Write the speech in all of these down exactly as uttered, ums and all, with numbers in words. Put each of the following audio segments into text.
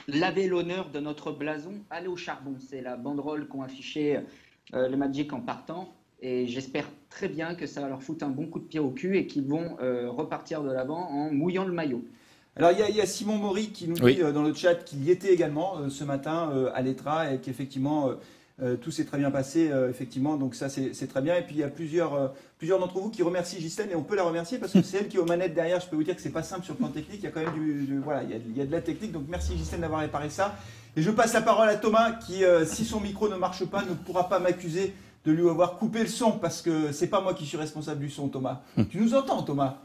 laver l'honneur de notre blason, aller au charbon. C'est la banderole qu'ont affiché euh, le Magic en partant. Et j'espère très bien que ça va leur foutre un bon coup de pied au cul et qu'ils vont euh, repartir de l'avant en mouillant le maillot. Alors il y, y a Simon Maury qui nous Oui. dit euh, dans le chat qu'il y était également euh, ce matin euh, à l'E T R A et qu'effectivement euh, euh, tout s'est très bien passé, euh, effectivement, donc ça c'est très bien. Et puis il y a plusieurs, euh, plusieurs d'entre vous qui remercient Ghislaine et on peut la remercier parce que c'est elle qui est aux manettes derrière. Je peux vous dire que c'est pas simple sur le plan technique, il y a quand même du, du voilà, il y, a, il y a de la technique, donc merci Ghislaine d'avoir réparé ça. Et je passe la parole à Thomas qui, euh, si son micro ne marche pas, ne pourra pas m'accuser de lui avoir coupé le son parce que c'est pas moi qui suis responsable du son, Thomas. Tu nous entends, Thomas?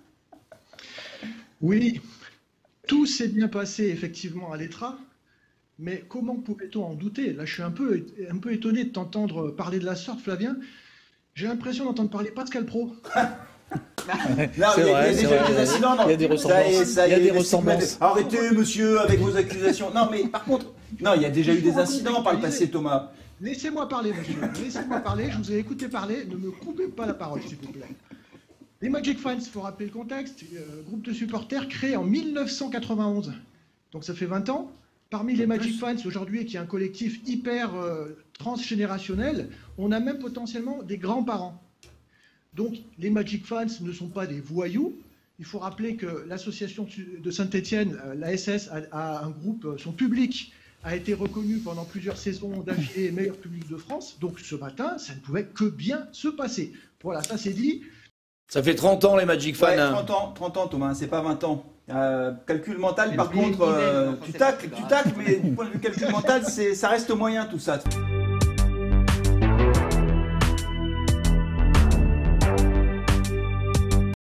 Oui, tout s'est bien passé effectivement à l'E T R A, mais comment pouvait-on en douter? Là, je suis un peu, un peu étonné de t'entendre parler de la sorte, Flavien. J'ai l'impression d'entendre parler Pascal Pro. Non, il y a, il y a déjà eu des incidents. Non. Il y a des ressemblances. Ça, ça, il y a des des ressemblances. Arrêtez, monsieur, avec vos accusations. Non, mais par contre, non, il y a déjà eu des incidents par le passé, Thomas. Laissez-moi parler, monsieur. Laissez-moi parler. Je vous ai écouté parler. Ne me coupez pas la parole, s'il vous plaît. Les Magic Fans, il faut rappeler le contexte, euh, groupe de supporters créé en mille neuf cent quatre-vingt-onze. Donc ça fait vingt ans. Parmi les Magic Fans aujourd'hui, qui est un collectif hyper euh, transgénérationnel, on a même potentiellement des grands-parents. Donc les Magic Fans ne sont pas des voyous. Il faut rappeler que l'association de Saint-Étienne, euh, la S S, a, a un groupe, euh, son public a été reconnu pendant plusieurs saisons d'affilée meilleur public de France. Donc ce matin, ça ne pouvait que bien se passer. Voilà, ça c'est dit. Ça fait trente ans les Magic Fans. Ouais, hein. trente ans, trente ans, Thomas, c'est pas vingt ans. Euh, calcul mental, Mais par oubliez contre, le euh, Guinée, tu enfin, tacles, c'est tu pas tacles, mais du point de vue calcul mental, ça reste moyen tout ça.